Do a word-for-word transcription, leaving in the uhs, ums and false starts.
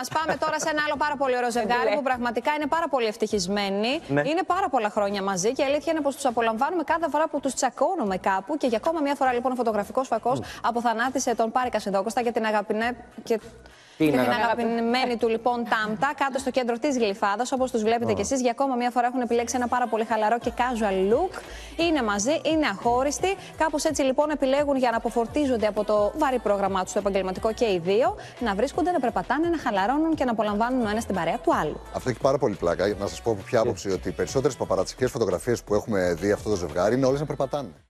Ας πάμε τώρα σε ένα άλλο πάρα πολύ ωραίο ζευγάρι που πραγματικά είναι πάρα πολύ ευτυχισμένοι. Ναι. Είναι πάρα πολλά χρόνια μαζί και η αλήθεια είναι πως τους απολαμβάνουμε κάθε φορά που τους τσακώνουμε κάπου. Και για ακόμα μια φορά λοιπόν ο φωτογραφικός φακός mm. αποθανάτησε τον Πάρη Κασιδόκοστα για την αγαπηνέ... και... Και την αγαπημένη του λοιπόν Τάμτα κάτω στο κέντρο της Γλυφάδας, όπως τους βλέπετε oh. κι εσείς. Για ακόμα μια φορά έχουν επιλέξει ένα πάρα πολύ χαλαρό και casual look. Είναι μαζί, είναι αχώριστοι. Κάπως έτσι λοιπόν επιλέγουν για να αποφορτίζονται από το βαρύ πρόγραμμά τους το επαγγελματικό και οι δύο, να βρίσκονται, να περπατάνε, να χαλαρώνουν και να απολαμβάνουν ο ένας την παρέα του άλλου. Αυτό έχει πάρα πολύ πλάκα. Να σας πω από ποια άποψη ότι οι περισσότερες παπαρατσικές φωτογραφίες που έχουμε δει αυτό το ζευγάρι είναι όλες να περπατάνε.